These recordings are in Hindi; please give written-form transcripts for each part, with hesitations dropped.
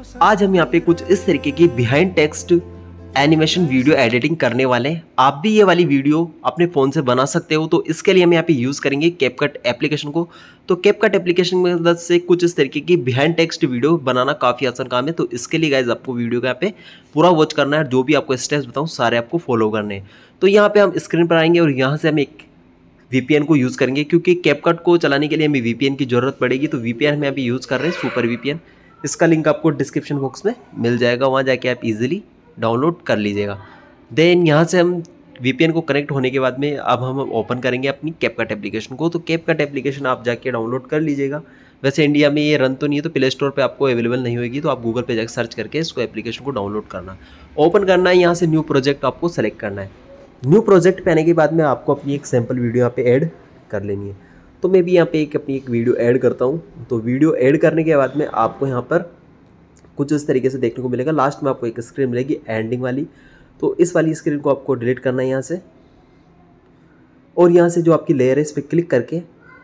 आज हम यहाँ पे कुछ इस तरीके की behind text animation video editing करने वाले हैं। आप भी ये वाली वीडियो अपने फ़ोन से बना सकते हो। तो इसके लिए हम यहाँ पे यूज़ करेंगे कैपकट एप्लीकेशन को। तो कैपकट एप्लीकेशन की मदद से कुछ इस तरीके की बिहाइंड टेक्स्ट वीडियो बनाना काफ़ी आसान काम है। तो इसके लिए गाइज आपको वीडियो को यहाँ पे पूरा वॉच करना है। जो भी आपको स्टेप्स बताऊँ सारे आपको फॉलो करने हैं। तो यहाँ पे हम स्क्रीन पर आएंगे और यहाँ से हम एक VPN को यूज़ करेंगे, क्योंकि कैपकट को चलाने के लिए हमें VPN की ज़रूरत पड़ेगी। तो VPN हम यहाँ पे यूज़ कर रहे हैं, सुपर VPN। इसका लिंक आपको डिस्क्रिप्शन बॉक्स में मिल जाएगा, वहाँ जाके आप इजीली डाउनलोड कर लीजिएगा। देन यहाँ से हम VPN को कनेक्ट होने के बाद में अब हम ओपन करेंगे अपनी कैपकट एप्लीकेशन को। तो कैपकट एप्लीकेशन आप जाके डाउनलोड कर लीजिएगा। वैसे इंडिया में ये रन तो नहीं है, तो प्ले स्टोर पे आपको अवेलेबल नहीं होगी, तो आप गूगल पे जाकर सर्च करके इसको एप्लीकेशन को डाउनलोड करना, ओपन करना है। यहाँ से न्यू प्रोजेक्ट आपको सेलेक्ट करना है। न्यू प्रोजेक्ट पे आने के बाद में आपको अपनी एक सैम्पल वीडियो यहाँ पे ऐड कर लेनी है। तो मैं भी यहाँ पे अपनी एक वीडियो ऐड करता हूँ। तो वीडियो ऐड करने के बाद में आपको यहाँ पर कुछ इस तरीके से देखने को मिलेगा। लास्ट में आपको एक स्क्रीन मिलेगी एंडिंग वाली। तो इस वाली स्क्रीन को आपको डिलीट करना है यहाँ से, और यहाँ से जो आपकी लेयर है इस पर क्लिक करके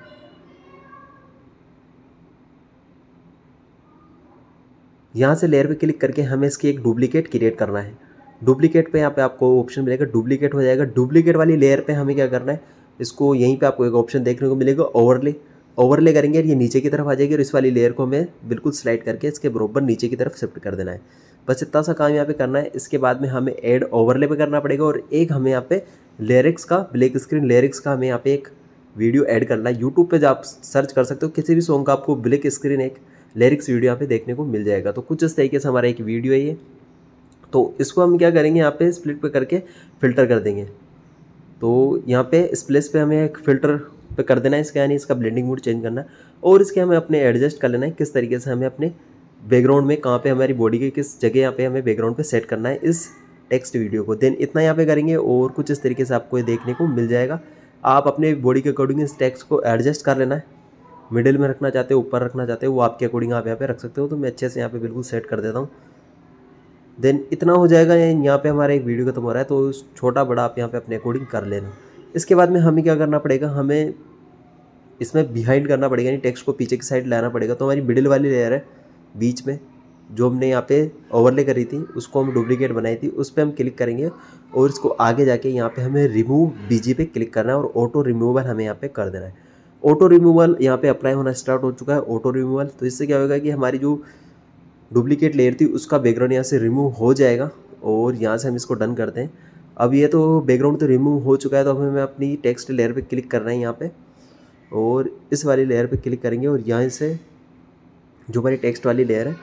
यहाँ से लेयर पे क्लिक करके हमें इसकी एक डुप्लीकेट क्रिएट करना है। डुप्लीकेट पे यहाँ पे आपको ऑप्शन मिलेगा, डुप्लीकेट हो जाएगा। डुप्लीकेट वाली लेयर पे हमें क्या करना है, इसको यहीं पे आपको एक ऑप्शन देखने को मिलेगा, ओवरले। ओवरले करेंगे और ये नीचे की तरफ आ जाएगी, और इस वाली लेयर को हमें बिल्कुल स्लाइड करके इसके बराबर नीचे की तरफ शिफ्ट कर देना है। बस इतना सा काम यहाँ पे करना है। इसके बाद में हमें ऐड ओवरले पे करना पड़ेगा, और एक हमें यहाँ पे लिरिक्स का, ब्लैक स्क्रीन लिरिक्स का हमें यहाँ पे एक वीडियो ऐड करना है। यूट्यूब पे जब आप सर्च कर सकते हो किसी भी सॉन्ग का, आपको ब्लैक स्क्रीन एक लिरिक्स वीडियो यहाँ पे देखने को मिल जाएगा। तो कुछ इस तरीके से हमारा एक वीडियो है ये। तो इसको हम क्या करेंगे, यहाँ पे स्प्लिट पे करके फ़िल्टर कर देंगे। तो यहाँ पे स्प्लिस पे हमें एक फ़िल्टर पे कर देना है इसका, यानी इसका ब्लेंडिंग मोड चेंज करना है, और इसके हमें अपने एडजस्ट कर लेना है किस तरीके से हमें अपने बैकग्राउंड में, कहाँ पे हमारी बॉडी के किस जगह यहाँ पे हमें बैकग्राउंड पे सेट करना है इस टेक्स्ट वीडियो को। देन इतना यहाँ पे करेंगे और कुछ इस तरीके से आपको ये देखने को मिल जाएगा। आप अपने बॉडी के अकॉर्डिंग इस टेक्स्ट को एडजस्ट कर लेना है। मिडिल में रखना चाहते हो, ऊपर रखना चाहते हो, वो आपके अकॉर्डिंग आप यहाँ पे रख सकते हो। तो मैं अच्छे से यहाँ पे बिल्कुल सेट कर देता हूँ। देन इतना हो जाएगा, यहाँ पे हमारा एक वीडियो खत्म हो रहा है। तो छोटा बड़ा आप यहाँ पे अपने अकॉर्डिंग कर लेना। इसके बाद में हमें क्या करना पड़ेगा, हमें इसमें बिहाइंड करना पड़ेगा, यानी टेक्स्ट को पीछे की साइड लाना पड़ेगा। तो हमारी मिडिल वाली लेयर है बीच में, जो हमने यहाँ पे ओवरले करी थी, उसको हम डुप्लीकेट बनाई थी, उस पर हम क्लिक करेंगे, और इसको आगे जाके यहाँ पे हमें रिमूव BG पे क्लिक करना है, और ऑटो रिमूवल हमें यहाँ पे कर देना है। ऑटो रिमूवल यहाँ पे अप्लाई होना स्टार्ट हो चुका है, ऑटो रिमूवल। तो इससे क्या होगा कि हमारी जो डुप्लीकेट लेयर थी उसका बैकग्राउंड यहाँ से रिमूव हो जाएगा, और यहाँ से हम इसको डन करते हैं। अब ये तो बैकग्राउंड तो रिमूव हो चुका है, तो हमें अपनी टेक्स्ट लेयर पे क्लिक करना है यहाँ पे, और इस वाली लेयर पे क्लिक करेंगे, और यहाँ से जो हमारी टेक्स्ट वाली लेयर है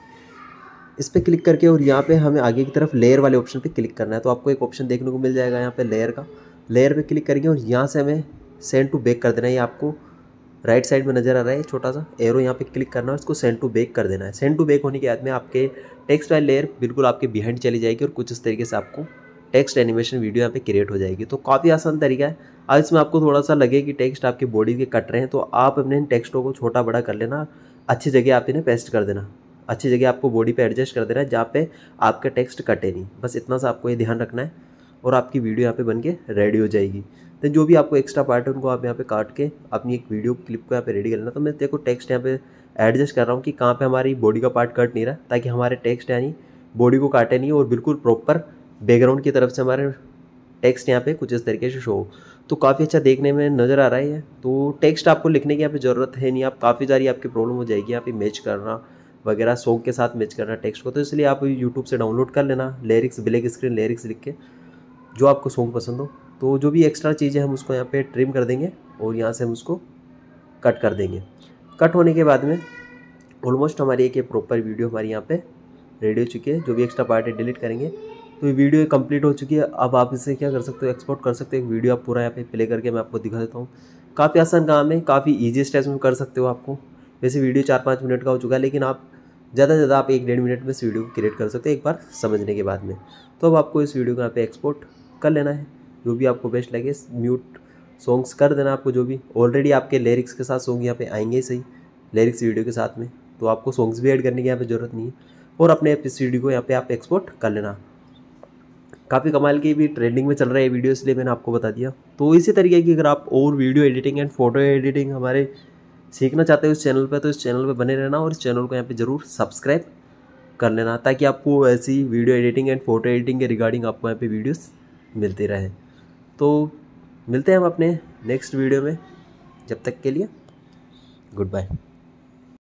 इस पे क्लिक करके, और यहाँ पे हमें आगे की तरफ लेयर वाले ऑप्शन पे क्लिक करना है। तो आपको एक ऑप्शन देखने को मिल जाएगा यहाँ पे लेयर का। लेयर पे क्लिक करेंगे और यहाँ से हमें सेंड टू बैक कर देना है। ये आपको राइट साइड में नज़र आ रहा है छोटा सा एरो, यहाँ पे क्लिक करना है, उसको सेंड टू बैक कर देना है। सेंड टू बैक होने के बाद में आपके टेक्स्ट वाली लेयर बिल्कुल आपके बिहाइंड चली जाएगी, और कुछ इस तरीके से आपको टेक्स्ट एनिमेशन वीडियो यहाँ पे क्रिएट हो जाएगी। तो काफ़ी आसान तरीका है। अब इसमें आपको थोड़ा सा लगे कि टेक्स्ट आपकी बॉडी के कट रहे हैं, तो आप अपने टेक्स्टों को छोटा बड़ा कर लेना, अच्छी जगह आप इन्हें पेस्ट कर देना, अच्छी जगह आपको बॉडी पे एडजस्ट कर देना है जहाँ पे आपका टेक्स्ट कटे नहीं। बस इतना सा आपको ये ध्यान रखना है, और आपकी वीडियो यहाँ पे बन के रेडी हो जाएगी। तो जो भी आपको एक्स्ट्रा पार्ट है उनको आप यहाँ पे काट के अपनी एक वीडियो क्लिप को यहाँ पे रेडी कर लेना। तो मैं देखो टेक्स्ट यहाँ पे एडजस्ट कर रहा हूँ कि कहाँ पे हमारी बॉडी का पार्ट कट नहीं रहा, ताकि हमारे टेक्स्ट यानी बॉडी को काटे नहीं, और बिल्कुल प्रॉपर बैकग्राउंड की तरफ से हमारे टेक्स्ट यहाँ पे कुछ इस तरीके से शो हो। तो काफ़ी अच्छा देखने में नज़र आ रहा है। तो टेक्स्ट आपको लिखने की यहाँ पे ज़रूरत है नहीं, आप काफ़ी सारी आपकी प्रॉब्लम हो जाएगी यहाँ पे मैच करना वगैरह, सॉन्ग के साथ मैच करना टेक्स्ट को। तो इसलिए आप यूट्यूब से डाउनलोड कर लेना लिरिक्स, ब्लैक स्क्रीन लिरिक्स लिख के, जो आपको सॉन्ग पसंद हो। तो जो भी एक्स्ट्रा चीज़ें हम उसको यहाँ पे ट्रिम कर देंगे, और यहाँ से हम उसको कट कर देंगे। कट होने के बाद में ऑलमोस्ट हमारी एक प्रॉपर वीडियो हमारी यहाँ पे रेडी हो चुकी है। जो भी एक्स्ट्रा पार्ट है डिलीट करेंगे, तो ये वीडियो कंप्लीट हो चुकी है। अब आप इसे क्या कर सकते हो, एक्सपोर्ट कर सकते हो। एक वीडियो आप पूरा यहाँ पे प्ले करके मैं आपको दिखा देता हूँ। काफ़ी आसान काम है, काफ़ी ईजी स्टेप्स में कर सकते हो आपको। वैसे वीडियो 4-5 मिनट का हो चुका है, लेकिन आप ज़्यादा से ज़्यादा आप 1-1.5 मिनट में इस वीडियो को क्रिएट कर सकते हो एक बार समझने के बाद में। तो अब आपको इस वीडियो को यहाँ पे एक्सपोर्ट कर लेना है, जो भी आपको बेस्ट लगे। म्यूट सॉन्ग्स कर देना आपको, जो भी ऑलरेडी आपके लिरिक्स के साथ सॉन्ग यहाँ पे आएंगे सही, लिरिक्स वीडियो के साथ में, तो आपको सॉन्ग्स भी ऐड करने की यहाँ पे ज़रूरत नहीं है। और अपने इस वीडियो को यहाँ पे आप एक्सपोर्ट कर लेना। काफ़ी कमाल की भी ट्रेंडिंग में चल रहा है वीडियो, इसलिए मैंने आपको बता दिया। तो इसी तरीके की अगर आप और video editing and photo editing हमारे सीखना चाहते हो इस चैनल पर, तो इस चैनल पर बने रहना, और इस चैनल को यहाँ पे ज़रूर सब्सक्राइब कर लेना, ताकि आपको ऐसी video editing and photo editing के रिगार्डिंग आपको यहाँ पे वीडियोस मिलती रहे। तो मिलते हैं हम अपने नेक्स्ट वीडियो में, जब तक के लिए गुड बाय।